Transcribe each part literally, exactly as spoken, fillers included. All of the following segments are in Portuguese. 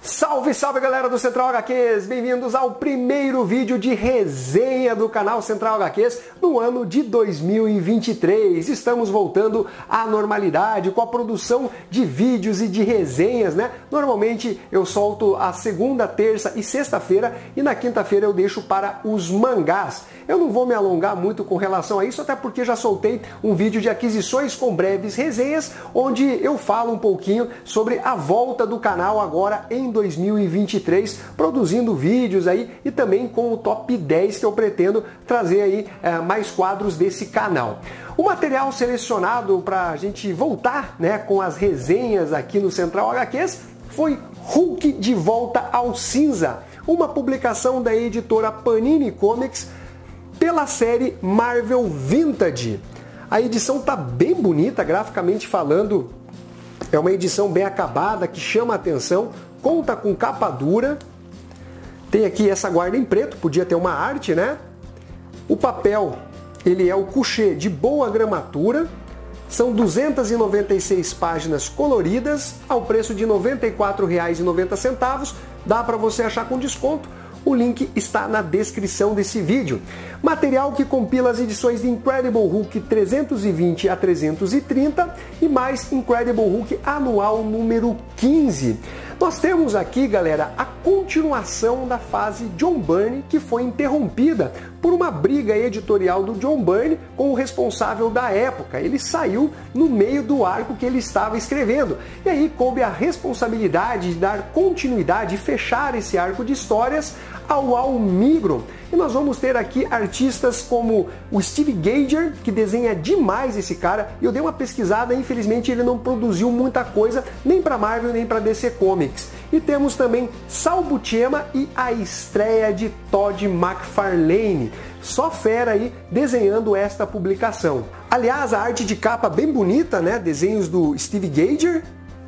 Salve, salve galera do Central H Qs, bem-vindos ao primeiro vídeo de resenha do canal Central H Qs no ano de dois mil e vinte e três. Estamos voltando à normalidade com a produção de vídeos e de resenhas, né? Normalmente eu solto a segunda, terça e sexta-feira e na quinta-feira eu deixo para os mangás. Eu não vou me alongar muito com relação a isso, até porque já soltei um vídeo de aquisições com breves resenhas, onde eu falo um pouquinho sobre a volta do canal agora em dois mil e vinte e três, produzindo vídeos aí e também com o top dez que eu pretendo trazer aí é, mais quadros desse canal. O material selecionado para a gente voltar, né, com as resenhas aqui no Central H Qs foi Hulk de Volta ao Cinza, uma publicação da editora Panini Comics pela série Marvel Vintage. A edição tá bem bonita, graficamente falando, é uma edição bem acabada, que chama a atenção, conta com capa dura, tem aqui essa guarda em preto, podia ter uma arte, né? O papel, ele é o couché de boa gramatura, são duzentas e noventa e seis páginas coloridas, ao preço de noventa e quatro reais e noventa centavos, dá para você achar com desconto. O link está na descrição desse vídeo. Material que compila as edições de Incredible Hulk trezentos e vinte a trezentos e trinta e mais Incredible Hulk anual número quinze. Nós temos aqui, galera, a continuação da fase John Byrne, que foi interrompida por uma briga editorial do John Byrne com o responsável da época. Ele saiu no meio do arco que ele estava escrevendo. E aí coube a responsabilidade de dar continuidade e fechar esse arco de histórias ao Almigron. E nós vamos ter aqui artistas como o Steve Geiger, que desenha demais esse cara. E eu dei uma pesquisada, infelizmente ele não produziu muita coisa, nem para Marvel, nem para D C Comics. E temos também Sal Buscema e a estreia de Todd McFarlane. Só fera aí desenhando esta publicação. Aliás, a arte de capa bem bonita, né? Desenhos do Steve Geiger.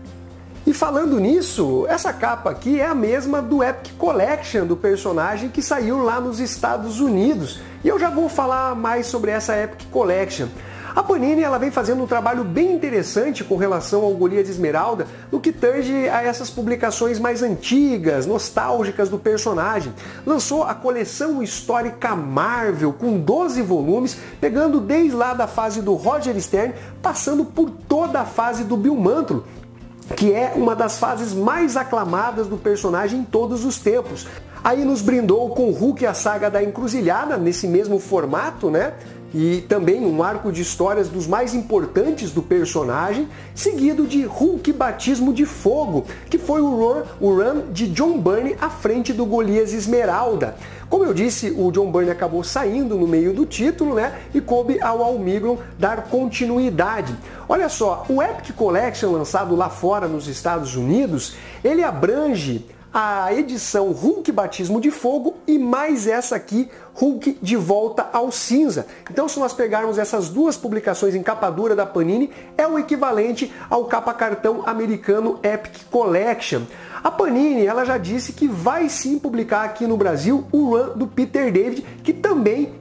E falando nisso, essa capa aqui é a mesma do Epic Collection do personagem que saiu lá nos Estados Unidos. E eu já vou falar mais sobre essa Epic Collection. A Panini ela vem fazendo um trabalho bem interessante com relação ao Golias Esmeralda no que tange a essas publicações mais antigas, nostálgicas do personagem. Lançou a coleção histórica Marvel com doze volumes, pegando desde lá da fase do Roger Stern, passando por toda a fase do Bill Mantlo, que é uma das fases mais aclamadas do personagem em todos os tempos. Aí nos brindou com Hulk a saga da Encruzilhada, nesse mesmo formato, né? E também um arco de histórias dos mais importantes do personagem, seguido de Hulk Batismo de Fogo, que foi o run, o run de John Byrne à frente do Golias Esmeralda. Como eu disse, o John Byrne acabou saindo no meio do título, né? E coube ao Almigron dar continuidade. Olha só, o Epic Collection lançado lá fora nos Estados Unidos, ele abrange a edição Hulk Batismo de Fogo e mais essa aqui, Hulk de Volta ao Cinza. Então, se nós pegarmos essas duas publicações em capa dura da Panini, é o equivalente ao capa cartão americano Epic Collection. A Panini ela já disse que vai sim publicar aqui no Brasil o run do Peter David, que também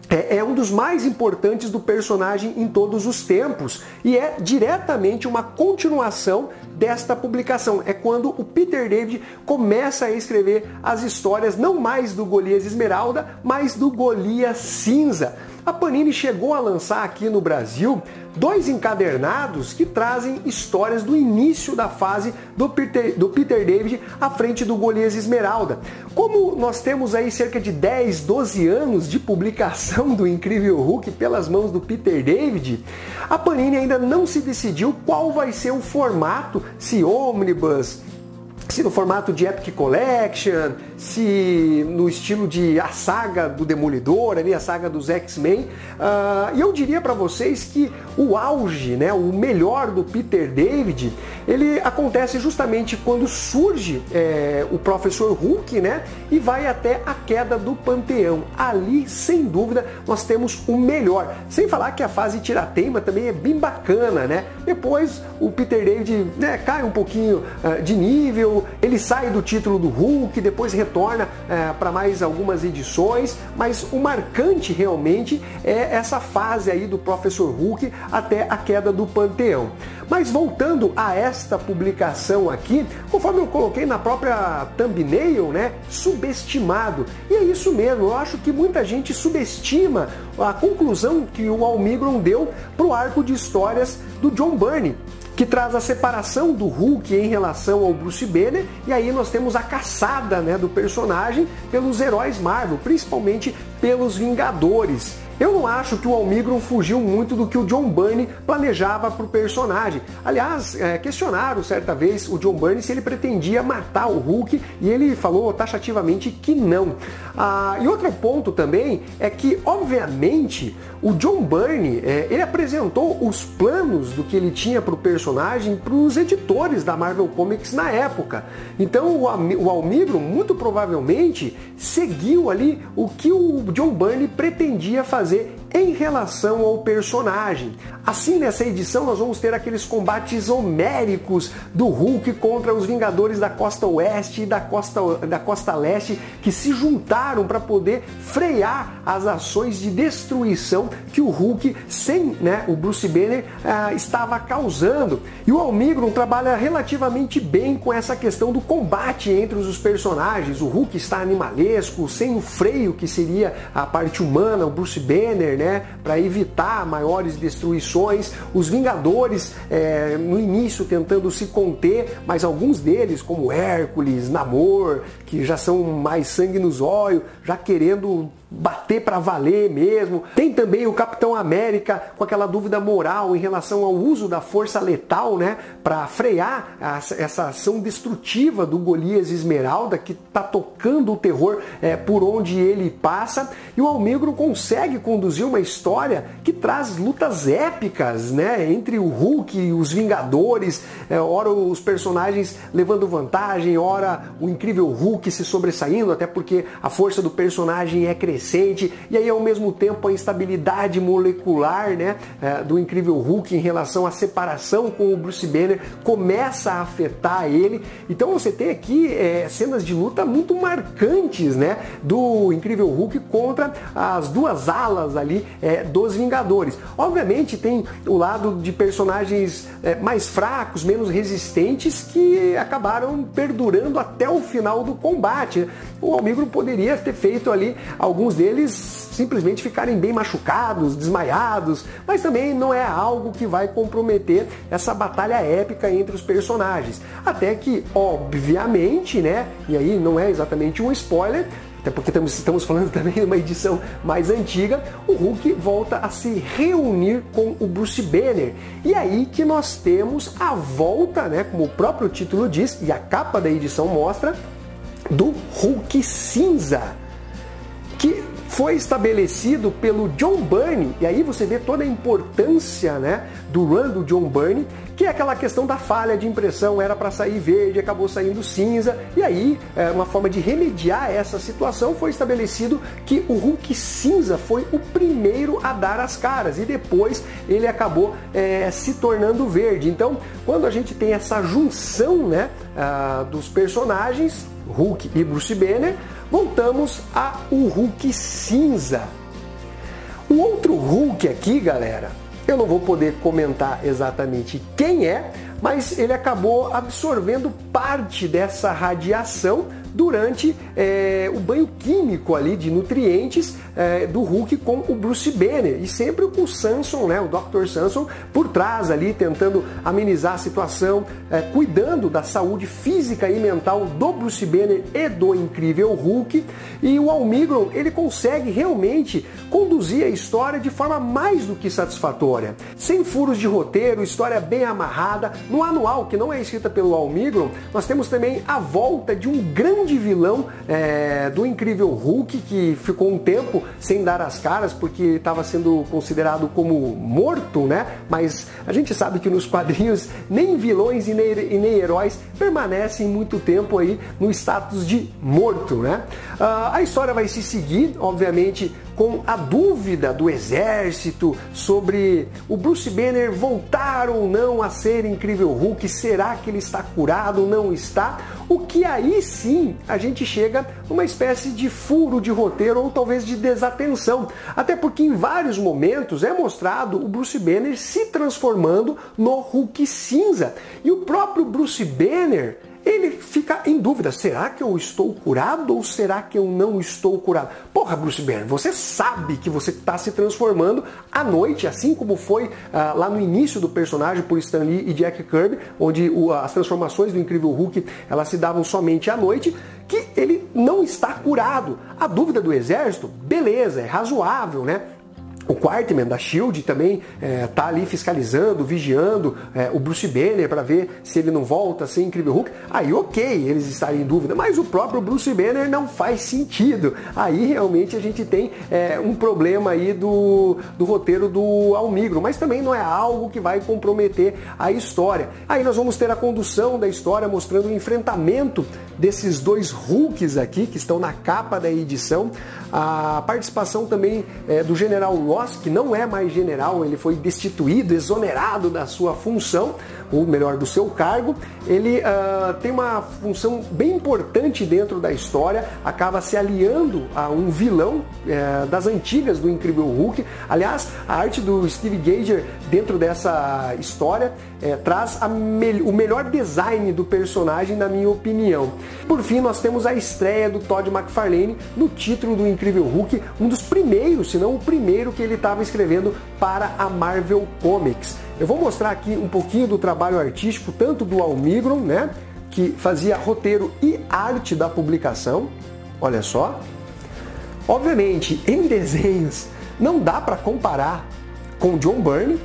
é um dos mais importantes do personagem em todos os tempos e é diretamente uma continuação desta publicação. É quando o Peter David começa a escrever as histórias não mais do Golias Esmeralda, mas do Golias Cinza. A Panini chegou a lançar aqui no Brasil dois encadernados que trazem histórias do início da fase do Peter, do Peter David à frente do Golias Esmeralda. Como nós temos aí cerca de dez, doze anos de publicação do Incrível Hulk pelas mãos do Peter David, a Panini ainda não se decidiu qual vai ser o formato, se ônibus, se no formato de Epic Collection, se no estilo de a saga do Demolidor, ali, a saga dos X-Men. Uh, e eu diria para vocês que o auge, né, o melhor do Peter David, ele acontece justamente quando surge é, o Professor Hulk, né, e vai até a queda do Panteão. Ali, sem dúvida, nós temos o melhor. Sem falar que a fase Tirateima também é bem bacana, né? Depois o Peter David, né, cai um pouquinho uh, de nível, ele sai do título do Hulk, depois retorna é, para mais algumas edições, mas o marcante realmente é essa fase aí do Professor Hulk até a queda do Panteão. Mas voltando a esta desta publicação aqui, conforme eu coloquei na própria thumbnail, né, subestimado. E é isso mesmo, eu acho que muita gente subestima a conclusão que o Almigron deu para o arco de histórias do John Byrne, que traz a separação do Hulk em relação ao Bruce Banner, e aí nós temos a caçada, né, do personagem pelos heróis Marvel, principalmente pelos Vingadores. Eu não acho que o Almigron fugiu muito do que o John Byrne planejava para o personagem. Aliás, é, questionaram certa vez o John Byrne se ele pretendia matar o Hulk e ele falou taxativamente que não. Ah, e outro ponto também é que, obviamente, o John Byrne é, ele apresentou os planos do que ele tinha para o personagem para os editores da Marvel Comics na época. Então o, o Almigron muito provavelmente seguiu ali o que o John Byrne pretendia fazer em relação ao personagem. Assim, nessa edição nós vamos ter aqueles combates homéricos do Hulk contra os Vingadores da Costa Oeste e da Costa, da Costa Leste, que se juntaram para poder frear as ações de destruição que o Hulk, sem né, o Bruce Banner, uh, estava causando. E o Almigron trabalha relativamente bem com essa questão do combate entre os personagens. O Hulk está animalesco, sem o freio que seria a parte humana, o Bruce Banner, né, para evitar maiores destruições. Os Vingadores é, no início tentando se conter, mas alguns deles, como Hércules, Namor, que já são mais sangue nos olhos, já querendo bater para valer mesmo. Tem também o Capitão América com aquela dúvida moral em relação ao uso da força letal, né, para frear essa ação destrutiva do Golias Esmeralda, que está tocando o terror é, por onde ele passa. E o Almigron consegue conduzir uma história que traz lutas épicas, né, entre o Hulk e os Vingadores, é, ora os personagens levando vantagem, ora o incrível Hulk se sobressaindo, até porque a força do personagem é crescente. E aí ao mesmo tempo a instabilidade molecular, né, do incrível Hulk em relação à separação com o Bruce Banner começa a afetar ele. Então você tem aqui é, cenas de luta muito marcantes, né, do incrível Hulk contra as duas alas ali é, dos Vingadores. Obviamente tem o lado de personagens é, mais fracos, menos resistentes, que acabaram perdurando até o final do combate. O Almigron poderia ter feito ali alguns deles simplesmente ficarem bem machucados, desmaiados, mas também não é algo que vai comprometer essa batalha épica entre os personagens. Até que, obviamente, né, e aí não é exatamente um spoiler, até porque estamos falando também de uma edição mais antiga, o Hulk volta a se reunir com o Bruce Banner. E aí que nós temos a volta, né, como o próprio título diz, e a capa da edição mostra, do Hulk cinza, que foi estabelecido pelo John Byrne. E aí você vê toda a importância, né, do run do John Byrne, que é aquela questão da falha de impressão, era para sair verde, acabou saindo cinza, e aí é, uma forma de remediar essa situação foi estabelecido que o Hulk cinza foi o primeiro a dar as caras, e depois ele acabou é, se tornando verde. Então, quando a gente tem essa junção, né, uh, dos personagens, Hulk e Bruce Banner, voltamos a o Hulk cinza. O outro Hulk aqui, galera, eu não vou poder comentar exatamente quem é, mas ele acabou absorvendo parte dessa radiação durante é, o banho químico ali de nutrientes é, do Hulk com o Bruce Banner, e sempre com o Samson, né, o doutor Samson, por trás ali, tentando amenizar a situação, é, cuidando da saúde física e mental do Bruce Banner e do incrível Hulk. E o Almigron, ele consegue realmente conduzir a história de forma mais do que satisfatória, sem furos de roteiro, história bem amarrada. No anual, que não é escrita pelo Almigron, nós temos também a volta de um grande vilão é, do incrível Hulk, que ficou um tempo sem dar as caras porque estava sendo considerado como morto, né? Mas a gente sabe que nos quadrinhos nem vilões e nem, e nem heróis permanecem muito tempo aí no status de morto, né? Uh, a história vai se seguir, obviamente, com a dúvida do exército sobre o Bruce Banner voltar ou não a ser Incrível Hulk, será que ele está curado ou não está? O que aí sim a gente chega numa espécie de furo de roteiro ou talvez de desatenção, até porque em vários momentos é mostrado o Bruce Banner se transformando no Hulk cinza, e o próprio Bruce Banner, ele fica em dúvida, será que eu estou curado ou será que eu não estou curado? Porra, Bruce Banner, você sabe que você está se transformando à noite, assim como foi ah, lá no início do personagem por Stan Lee e Jack Kirby, onde o, as transformações do Incrível Hulk elas se davam somente à noite, que ele não está curado. A dúvida do exército, beleza, é razoável, né? O Quarterman da Shield também está é, ali fiscalizando, vigiando é, o Bruce Banner para ver se ele não volta a ser Incrível Hulk. Aí ok, eles estarem em dúvida, mas o próprio Bruce Banner não faz sentido. Aí realmente a gente tem é, um problema aí do, do roteiro do Almigro, mas também não é algo que vai comprometer a história. Aí nós vamos ter a condução da história mostrando o enfrentamento desses dois Hulks aqui, que estão na capa da edição. A participação também é, do General Ross, que não é mais general, ele foi destituído, exonerado da sua função, ou melhor, do seu cargo. Ele uh, tem uma função bem importante dentro da história, acaba se aliando a um vilão uh, das antigas do Incrível Hulk. Aliás, a arte do Steve Geiger dentro dessa história uh, traz a me o melhor design do personagem, na minha opinião. Por fim, nós temos a estreia do Todd McFarlane no título do Incrível Hulk, um dos primeiros, se não o primeiro que ele estava escrevendo para a Marvel Comics. Eu vou mostrar aqui um pouquinho do trabalho artístico, tanto do Almigron, né, que fazia roteiro e arte da publicação. Olha só. Obviamente, em desenhos, não dá para comparar com o John Byrne.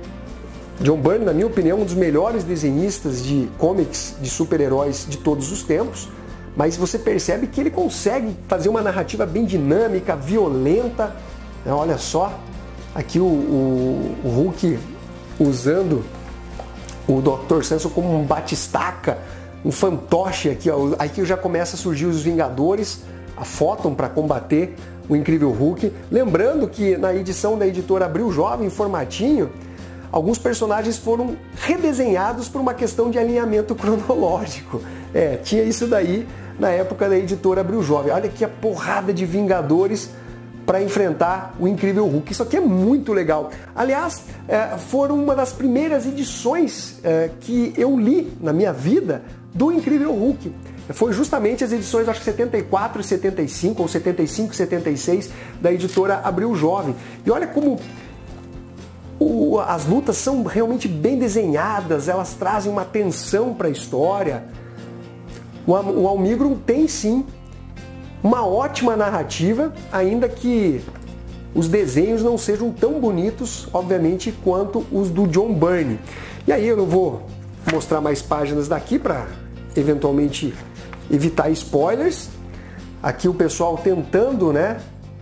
John Byrne, na minha opinião, é um dos melhores desenhistas de comics de super-heróis de todos os tempos. Mas você percebe que ele consegue fazer uma narrativa bem dinâmica, violenta. Olha só, aqui o, o, o Hulk usando o doutor Samson como um batistaca, um fantoche aqui, ó. Aqui já começa a surgir os Vingadores, a Photon para combater o Incrível Hulk. Lembrando que na edição da editora Abril Jovem, em formatinho, alguns personagens foram redesenhados por uma questão de alinhamento cronológico. É, tinha isso daí na época da editora Abril Jovem. Olha aqui a porrada de Vingadores para enfrentar o Incrível Hulk. Isso aqui é muito legal. Aliás, é, foram uma das primeiras edições é, que eu li na minha vida do Incrível Hulk. Foi justamente as edições, acho que setenta e quatro e setenta e cinco, ou setenta e cinco e setenta e seis, da editora Abril Jovem. E olha como o, as lutas são realmente bem desenhadas, elas trazem uma tensão para a história. O, o Almigron tem sim uma ótima narrativa, ainda que os desenhos não sejam tão bonitos, obviamente, quanto os do John Byrne. E aí eu não vou mostrar mais páginas daqui para eventualmente evitar spoilers. Aqui o pessoal tentando, né,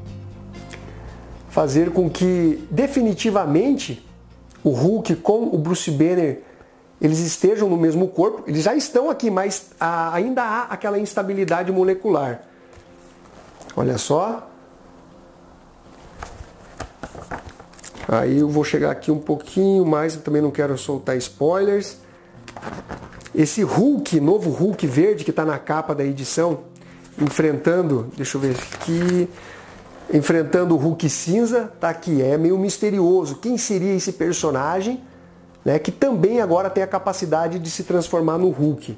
fazer com que definitivamente o Hulk com o Bruce Banner eles estejam no mesmo corpo. Eles já estão aqui, mas ainda há aquela instabilidade molecular. Olha só. Aí eu vou chegar aqui um pouquinho mais, eu também não quero soltar spoilers. Esse Hulk, novo Hulk verde que está na capa da edição, enfrentando, deixa eu ver aqui, enfrentando o Hulk cinza, tá aqui, é meio misterioso. Quem seria esse personagem, né, que também agora tem a capacidade de se transformar no Hulk?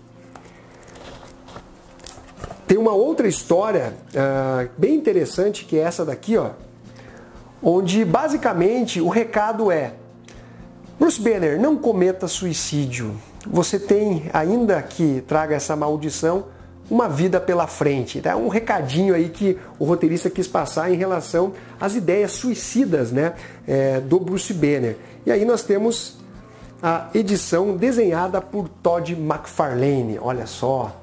Tem uma outra história uh, bem interessante, que é essa daqui, ó, onde basicamente o recado é: Bruce Banner, não cometa suicídio. Você tem, ainda que traga essa maldição, uma vida pela frente. Tá? Um recadinho aí que o roteirista quis passar em relação às ideias suicidas, né, é, do Bruce Banner. E aí nós temos a edição desenhada por Todd McFarlane. Olha só.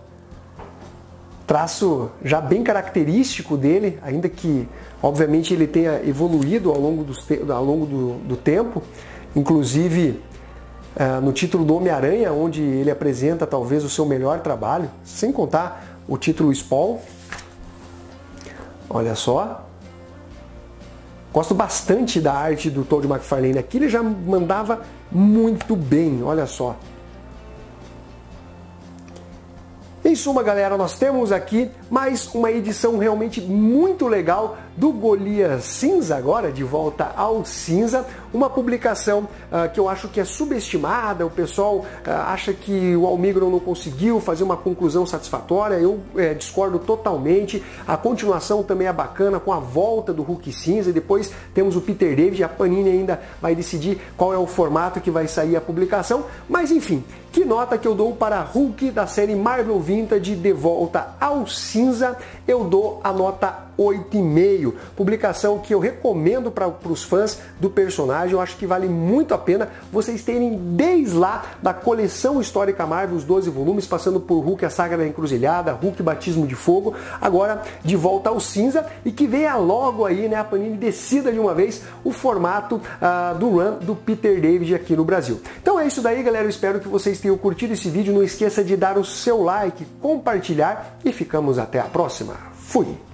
Traço já bem característico dele, ainda que obviamente ele tenha evoluído ao longo do, ao longo do, do tempo, inclusive uh, no título do Homem-Aranha, onde ele apresenta talvez o seu melhor trabalho, sem contar o título Spawn. Olha só. Gosto bastante da arte do Todd McFarlane aqui, ele já mandava muito bem, olha só. Em suma, galera, nós temos aqui mais uma edição realmente muito legal do Golias Cinza, agora de volta ao cinza, uma publicação uh, que eu acho que é subestimada, o pessoal uh, acha que o Almigron não conseguiu fazer uma conclusão satisfatória, eu uh, discordo totalmente, a continuação também é bacana com a volta do Hulk cinza, e depois temos o Peter David, a Panini ainda vai decidir qual é o formato que vai sair a publicação, mas enfim, que nota que eu dou para Hulk da série Marvel Vintage de volta ao cinza? Eu dou a nota oito e meio. Publicação que eu recomendo para os fãs do personagem. Eu acho que vale muito a pena vocês terem desde lá da coleção histórica Marvel, os doze volumes, passando por Hulk, a Saga da Encruzilhada, Hulk, Batismo de Fogo, agora de volta ao cinza, e que venha logo aí, né, a Panini decida de uma vez o formato uh, do run do Peter David aqui no Brasil. Então é isso daí, galera. Eu espero que vocês tenham curtido esse vídeo. Não esqueça de dar o seu like, compartilhar, e ficamos até a próxima. Fui!